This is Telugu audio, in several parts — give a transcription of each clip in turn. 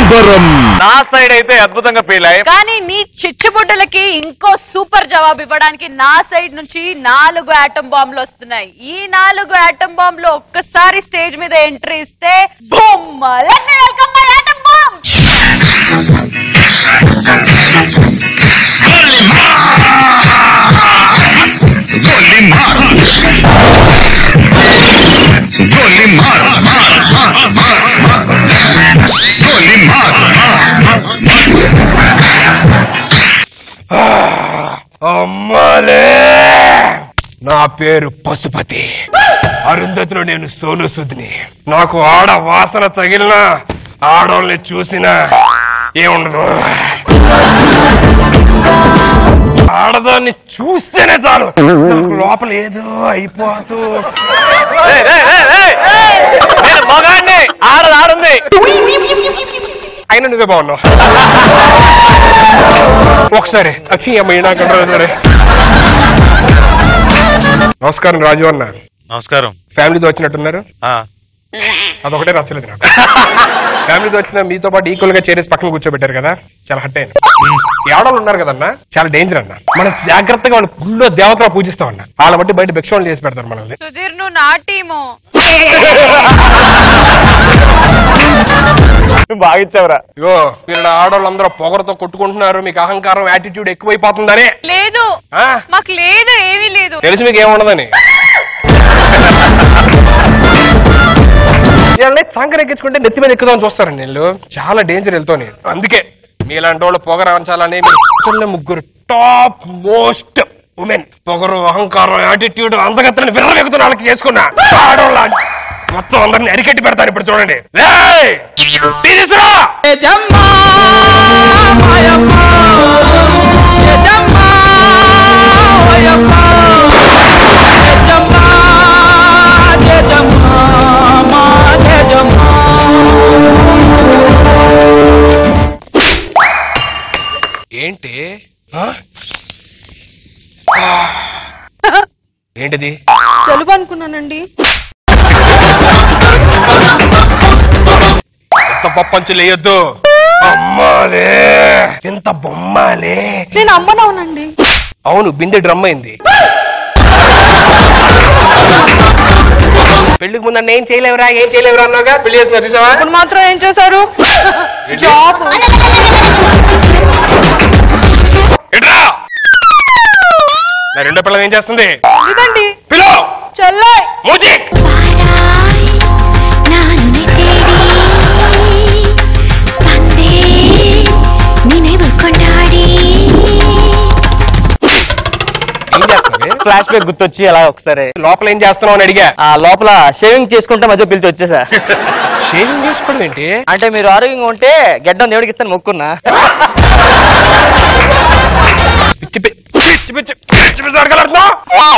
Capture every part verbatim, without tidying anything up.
సంబరం నా సైడ్ అయితే అద్భుతంగా పేలాయి. కానీ నీ చిచ్చుబుడ్డలకి ఇంకో సూపర్ జవాబు ఇవ్వడానికి నా సైడ్ నుంచి నాలుగు ఆటం బాంబులు వస్తున్నాయి. ఈ నాలుగు ఆటం బాంబులు ఒక్కసారి స్టేజ్ మీద ఎంట్రీ ఇస్తే boom. Let me welcome my atom bomb. గోలి మార్ గోలి మార్ గోలి మార్ అమ్మాలే, నా పేరు పశుపతి. అరుంధతిలో నేను సోను సుద్ని. నాకు ఆడ వాసన తగిలిన ఆడోళ్ళని చూసినా ఏముండదు. ఆడదాన్ని చూస్తేనే చాలు నాకు లోపల ఏదో అయిపోతూ. మగాన్ని ఆడది ఆడుంది, అయినా నువ్వే బాగున్నావు. ఒకసారి అచ్చి అమ్మాయి. నమస్కారం రాజు అన్న. నమస్కారం. ఫ్యామిలీతో వచ్చినట్టున్నారు. అదొకటే నచ్చలేదు నాకు. ఫ్యామిలీతో వచ్చిన మీతో పాటు ఈక్వల్ గా చేరేసి పక్కన కూర్చోబెట్టారు కదా, చాలా హట్ అయింది. ఏడాళ్ళు ఉన్నారు కదన్నా, చాలా డేంజర్ అన్న. మనం జాగ్రత్తగా వాళ్ళు గుళ్ళో దేవతగా పూజిస్తాం అన్న. వాళ్ళ బట్టి బయట భిక్షలు చేసి పెడతారు మనల్ని. సుధీర్, నువ్వు నా టీము. బాగా ఇచ్చావురా. ఇగో వీళ్ళ ఆడవాళ్ళందరూ పొగరతో కొట్టుకుంటున్నారు. మీకు అహంకారం, యాటిట్యూడ్ ఎక్కువైపోతుందని. లేదు, మాకు లేదు, ఏమీ లేదు. తెలుసు మీకు ఏముండదని. వీళ్ళని చంకర ఎక్కించుకుంటే నెత్తి మీద ఎక్కుదామని చూస్తారండి వీళ్ళు. చాలా డేంజర్ వెళ్తాను. అందుకే మీలాంటి వాళ్ళు పొగర అంచాలని ముగ్గురు టాప్ మోస్ట్ ఉమెన్ పొగరు, అహంకారం, యాటిట్యూడ్, అందగత్తని విర్రవెక్కుతున్న వాళ్ళకి చేసుకున్నా ఆడవాళ్ళ మొత్తం అందరిని అరికెట్టి పెడతారు. ఇప్పుడు చూడండి. ఏంటి ఏంటిది? జలుబు అనుకున్నానండి. ఎంత పప్పంచులు వేయొద్దు. అమ్మాలే, ఎంత బొమ్మాలే. నేను అమ్మనవునండి. అవును, బిందె డ్రమ్ అయింది. పెళ్లికి ముందు ఏం చేయలేవురా ఏం చేయలేవురా అన్నాగా పెళ్లి చేస్తున్నా చూసావా? ఇప్పుడు మాత్రం ఏం చేశారు? నా రెండో పిల్లలు ఏం చేస్తుంది? పిలో చెల్లై మ్యూజిక్. ఫ్లాష్ బ్యాక్ గుర్తొచ్చి అలా ఒకసారి లోపల ఏం చేస్తున్నావు అని అడిగా. ఆ లోపల షేవింగ్ చేసుకుంటే మధ్య పిలిచి వచ్చేసా. షేవింగ్ చేసుకోవడం ఏంటి? అంటే మీరు ఆరోగ్యంగా ఉంటే గడ్డం దేవుడికి ఇస్తాను మొక్కున్నా. పిచ్చి పిచ్చి పిచ్చి పిచ్చి పిచ్చి అడగలుగుతున్నావు.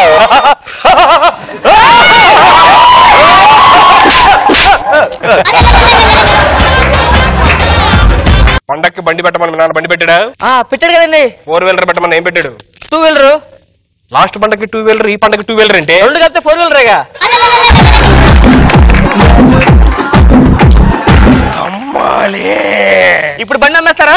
పండక్కి బండి పెట్టమని నాన్న బండి పెట్టాడా? పెట్టాడు కదండి. ఫోర్ వీలర్ పెట్టమని ఏం పెట్టాడు? Two wheeler. లాస్ట్ పండగకి టూ వీలర్, ఈ పండగకి టూ వీలర్ అంటే రెండు కలిపితే ఫోర్ వీలరేగా. అమ్మాలే, ఇప్పుడు బండి అమ్మేస్తారా?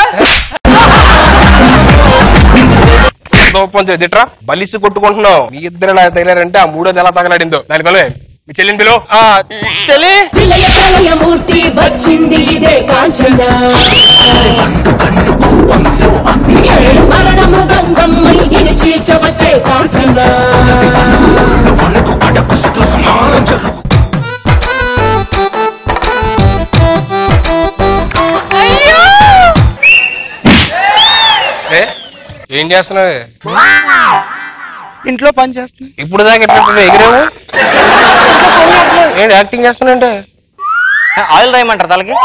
దిట్రా బలిసి కొట్టుకుంటున్నావు. మీ ఇద్దరు ఎలా తగిలారంటే ఆ మూడోది ఎలా తగలాడిందో దాని పిలవే. మీ చెల్లిని పిలువు. చెల్లి మూర్తి వచ్చింది ఇదే కాంచన మరణ మృదంగమ్మై చీర్చవచ్చే కాంచన. ఏం చేస్తున్నావు? ఇంట్లో పని చేస్తున్నా. ఇప్పుడు దాకా ఎట్లా ఎగిరేవు? ఏంటి యాక్టింగ్ చేస్తున్నా? ఆయిల్ రాయమంటారు తలకి.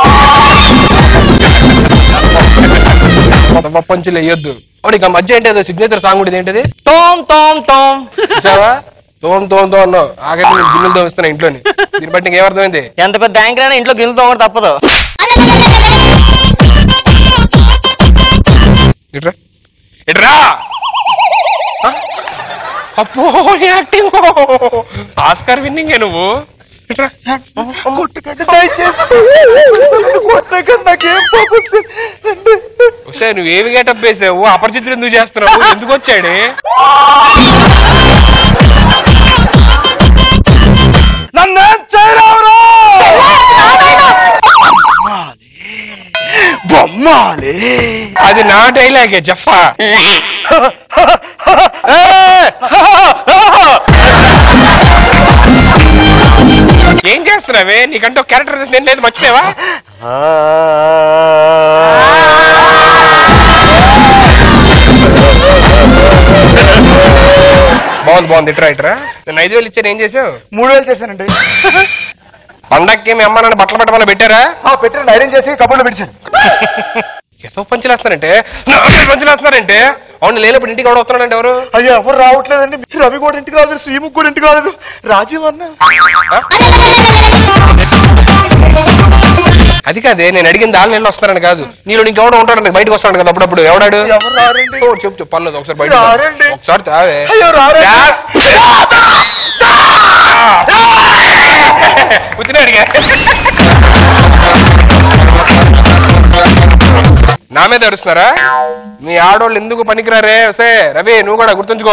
పంచులు వేయొద్దు. అప్పుడు ఇక మధ్య ఏంటి ఏదో సిగ్నేచర్ సాంగ్ ఉండేది ఏంటది? తోమ్ తోమ్ తోమ్. చూసావా? తోమ్ తోమ్ తో అన్నావు. ఆగండి నేను గిన్నెలు తోమిస్తున్నా ఇంట్లోని. దీన్ని బట్టి ఇంకేమర్థమైంది? ఎంత పెద్ద యాంకర్ అయినా ఇంట్లో గిన్నెలు తోమడం తప్పదు. ఇట్రా ఇట్రా. అప్పో యాక్టింగ్ ఆస్కార్ విన్నింగే నువ్వు. కొట్టకండి దయచేసి కొట్టకండి నాకేం ఒకసారి నువ్వేమి గెటప్ వేసావు అపరిచితులు ఎందుకు చేస్తున్నావు ఎందుకు వచ్చాడు నన్నేం చేయరావురా బొమ్మాలి అది నా డైలాగే జఫా ఏం చేస్తున్నావే నీకంటే క్యారెక్టర్ నేను లేదు మర్చిపోయావా బాగుంది బాగుంది ఇట్రా ఇట్రా నేను ఐదు వేలు ఇచ్చాను ఏం చేసావు మూడు వేలు చేశానండి పండక్కి మీ అమ్మ నన్ను బట్టలు పెట్టమని పెట్టారా పెట్టాను ఐరన్ చేసి కబుర్లో పెట్టాను ఎంతో పంచులేస్తున్నారంటే పంచులేస్తున్నారంటే అవును లేనప్పుడు ఇంటికి ఎవరు వస్తున్నాడంటే ఎవరు అయ్యా ఎవరు రావట్లేదండి రవి కూడా ఇంటికి రాలేదు శ్రీముఖ్ కూడా ఇంటికి రాలేదు రాజీవ్ అన్న అది కాదే నేను అడిగిన దాని నీళ్ళు వస్తున్నారని కాదు నీళ్ళు ఇంకెవడో ఉంటాడు బయటకు వస్తాడు కదా అప్పుడప్పుడు ఎవడాడు ఎవరు రారండి చెప్పు చెప్పు పర్లేదు ఒకసారి బయట రారండి ఒకసారి తావే అయ్యో రారండి కూర్చుని అడిగా నా మీద అరుస్తున్నారా మీ ఆడోళ్ళు ఎందుకు పనికిరారే సే రవి నువ్వు కూడా గుర్తుంచుకో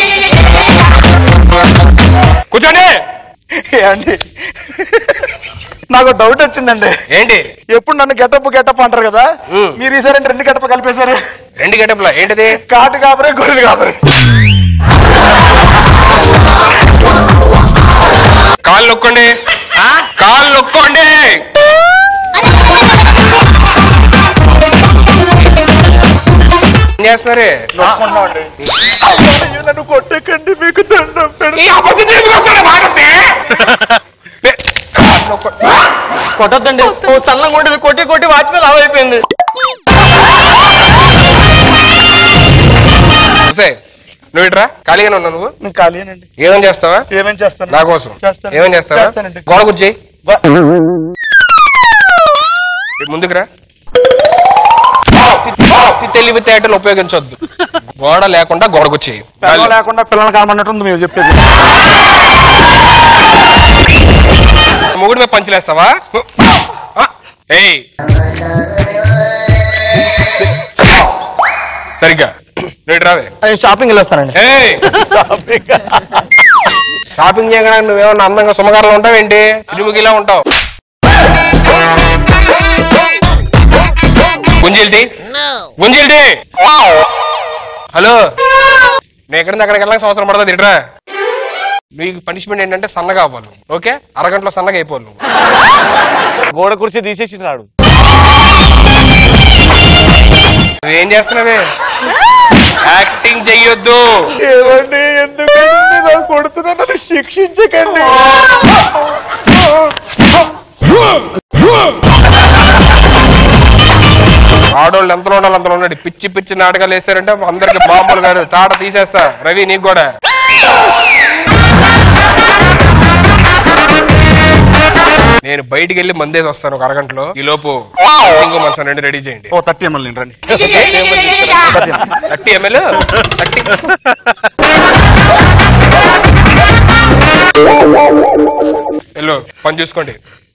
కూర్చోండి అండి నాకు డౌట్ వచ్చిందండి ఏంటి ఎప్పుడు నన్ను గెటప్ గెటప్ అంటారు కదా మీరు ఈసారి రెండు గెటప్ కలిపేశారు రెండు గెటప్లా ఏంటిది కాటు కాపరే గొర్రెలు కాపరే కాళ్ళు నొక్కండి కాళ్ళు నొక్కండి ఏం చేస్తున్నారే నన్ను కొట్టకండి మీకు దండం కొట్టద్దండి సన్నం కొట్టి కొట్టి కొట్టి వాచ్మెన్ లావ్ అయిపోయింది నువ్వు ఇట్రా ఖాళీగానే ఉన్నావు నువ్వు నేను ఖాళీనండి ఏమేం చేస్తావా ఏమేం చేస్తాను నా కోసం చేస్తాను ఏమేం చేస్తావా చేస్తానండి గోడ కూర్చోయి ముందుకురా తెలివితేటలు ఉపయోగించొద్దు గోడ లేకుండా గోడ కూర్చోయి లేకుండా పిల్లలు కామన్నట్టుంది మీరు చెప్పేది మొగుడు మీద పంచలేస్తావా ఏయ్ సరిగ్గా రేటు రావే షాపింగ్ వెళ్ళొస్తానండి షాపింగ్ చేయడానికి నువ్వేమన్నా అందంగా సుమగారులో ఉంటావేంటి సినిమాకిలా ఉంటావు గుంజిల్ది గుంజిల్ది హలో నేను ఎక్కడి అక్కడికి వెళ్ళాక సంవత్సరం పడుతుంది ఇట్రా మీకు పనిష్మెంట్ ఏంటంటే సన్నగా అవ్వాలి ఓకే అరగంటలో సన్నగా అయిపోవాలి గోడ కుర్చీ తీసేసినాడు నువ్వేం చేస్తున్నావే యాక్టింగ్ చెయ్యొద్దు ఏమండి ఎందుకండి నాకు కొడుతున్నా నన్ను శిక్షించకండి ఆడోళ్ళు ఎంతలో ఉండాలి అంతలో ఉండండి పిచ్చి పిచ్చి నాటకాలు వేసారంటే అందరికి బాంబులు కాదు తాట తీసేస్తా రవి నీకు కూడా నేను బయటికి వెళ్ళి మందేసి వస్తాను ఒక అరగంటలో ఈ లోపు ఇంకో మంచం రెండు రెడీ చేయండి ఓ థర్టీ ఎంఎల్ రండి థర్టీ ఎంఎల్ థర్టీ వెళ్ళు పని చూసుకోండి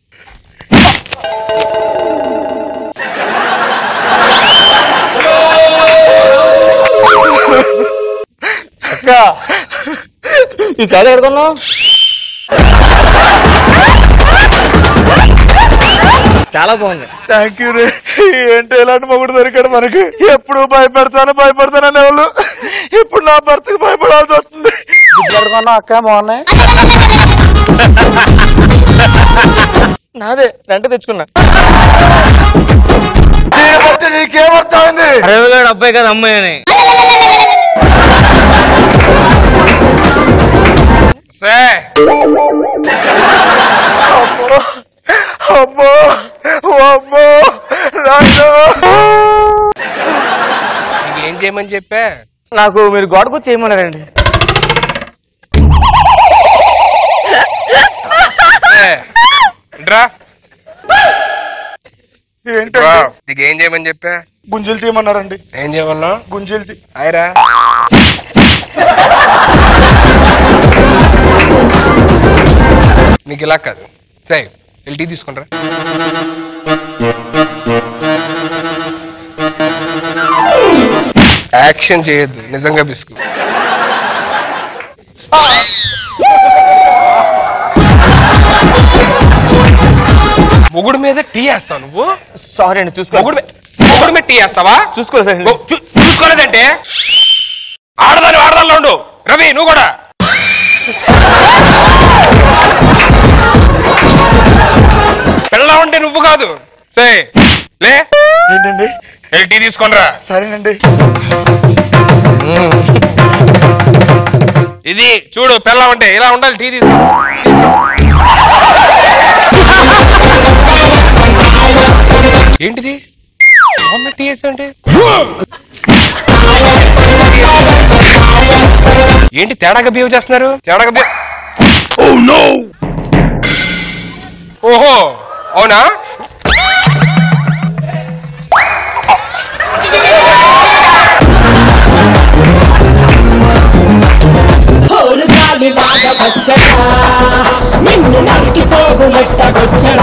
అక్క ఈసారి ఎడుకున్నావు చాలా బాగుంది థ్యాంక్ యూ రే ఏంటి ఎలాంటి మొగుడు దొరికాడు మనకి ఎప్పుడు భయపెడతాను భయపడతాననే వాళ్ళు ఇప్పుడు నా భర్తకి భయపడాల్సి వస్తుంది అక్క బాగున్నాయి నాదే రెంట్ తెచ్చుకున్నా నీకేమర్థమైంది రవిగాడు అబ్బాయి కదా అమ్మాయి అని అమ్మో అమ్మో ఏం చేయమని చెప్పా నాకు మీరు గోడకు చేయమన్నారండి నీకు ఏం చేయమని చెప్పా గుంజులు తీయమన్నారండి ఏం చేయమన్నా గుంజులు తీ ఆయరా నీకు ఇలా కాదు సరే వెళ్ళి టీ తీసుకుంటారా యాక్షన్ చేయొద్దు నిజంగా బిస్కు మొగుడు మీద టీ వేస్తావు నువ్వు సారీ అండి చూసుకో మొగుడు మొగుడు మీద టీ వేస్తావా చూసుకోలేదు చూసుకోలేదంటే ఆడదాని ఆడదానిలో ఉండు రవి నువ్వు కూడా పెళ్ళా ఉంటే నువ్వు కాదు సరే లే ఏంటండి వెళ్ళి టీ తీసుకొనిరా సరేనండి ఇది చూడు పెళ్ళం అంటే ఇలా ఉండాలి టీ తీసుకో ఏంటిది టీ వేసంటే ఏంటి తేడాగా బిహేవ్ చేస్తున్నారు తేడాగా బిహేవ్ ఓహో అవునా నిన్ను నరికి పోగులెట్టగొచ్చరా